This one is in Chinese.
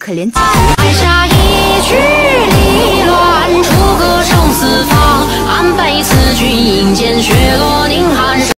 可怜。 海下一曲离乱，楚歌生四方，安北思君引剑雪。